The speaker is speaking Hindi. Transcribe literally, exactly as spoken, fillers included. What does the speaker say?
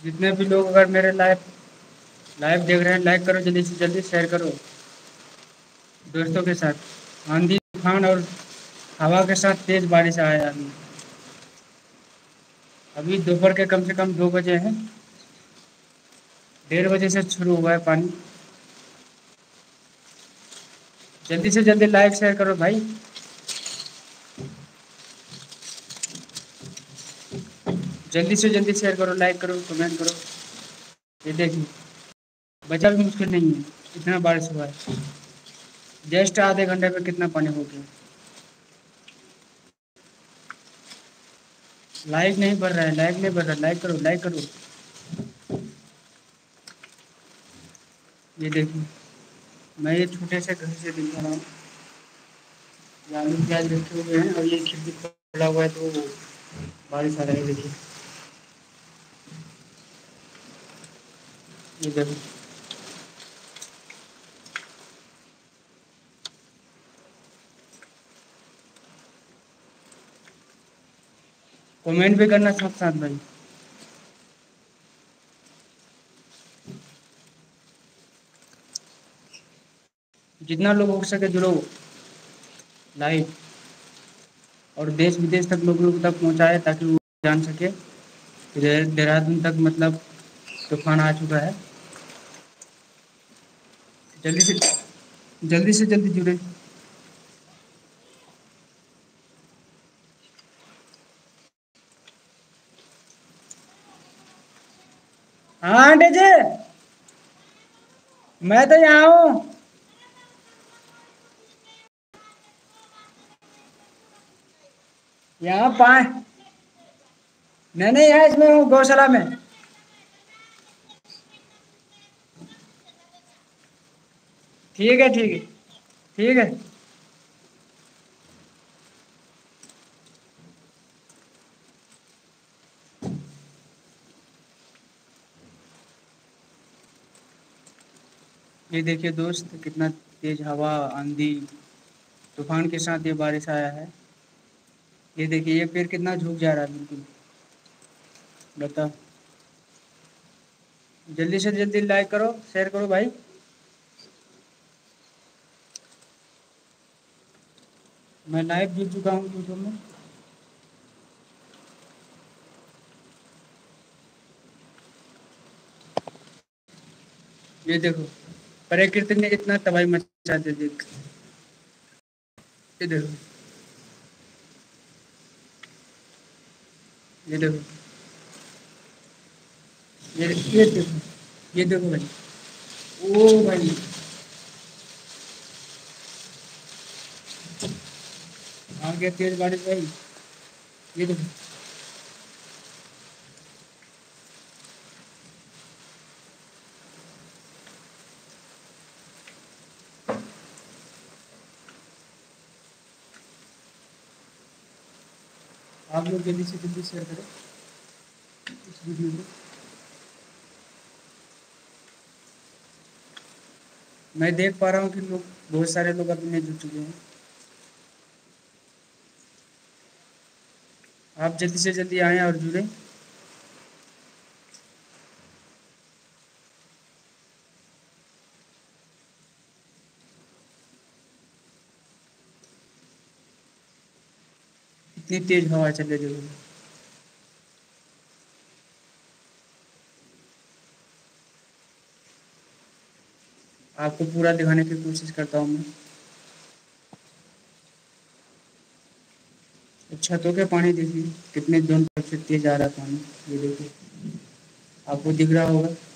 जितने भी लोग अगर मेरे लाइव लाइव देख रहे हैं, लाइक करो, जल्दी से जल्दी शेयर करो दोस्तों के साथ। आंधी तूफान और हवा के साथ तेज बारिश आया अभी। अभी दोपहर के कम से कम दो बजे हैं, डेढ़ बजे से शुरू हुआ है पानी। जल्दी से जल्दी लाइक शेयर करो भाई। जल्दी से जल्दी शेयर करो, लाइक करो, कमेंट करो। ये देखिए, बचा भी मुश्किल नहीं है, इतना बारिश हुआ है। जस्ट आधे घंटे में कितना पानी हो गया। लाइक नहीं बढ़ रहा है, लाइक नहीं बढ़ रहा, लाइक करो, लाइक करो। ये देखिए, मैं ये छोटे से घर से दिखा रहा हूँ। ये आलू प्याज रखे हुए हैं और ये खिड़की खुला हुआ है तो बारिश आ रही है। देखिए, ये देखो, कमेंट भी करना साथ साथ भाई। जितना लोग हो सके जुड़ो लाइव, और देश विदेश तक लोग लोग तक पहुँचाए ताकि वो जान सके कि देह- देहरादून तक मतलब तूफान आ चुका है। जल्दी से जल्दी से जल्दी जुड़े। हाँ आंटी जी, मैं तो यहाँ हूँ। यहाँ पाए, नहीं नहीं, यहाँ इसमें हूँ, गौशाला में। ठीक है, ठीक है, ठीक है। ये देखिए दोस्त, कितना तेज हवा, आंधी तूफान के साथ ये बारिश आया है। ये देखिए, ये पेड़ कितना झुक जा रहा है बिल्कुल। बताओ, जल्दी से जल्दी लाइक करो, शेयर करो भाई। मैं लाइव जुड़ चुका हूँ यूट्यूब में। ये देखो, प्रकृति ने इतना तबाही मचा दे देख। ये देखो, ये देखो, ये ये देखो, ये देखो भाई। ओ भाई, आ गया तेज बारिश भाई। ये देखो, आप लोग जल्दी से जल्दी शेयर करें इस वीडियो को। मैं देख पा रहा हूँ कि लोग, बहुत सारे लोग अपने जुट चुके हैं। आप जल्दी से जल्दी आएँ और जुड़ें। इतनी तेज हवा चल रही है। आपको पूरा दिखाने की कोशिश करता हूँ मैं। छतों के पानी देखिए, कितने जोन तक से तेज आ रहा है पानी। ये देखिए, आपको दिख रहा होगा।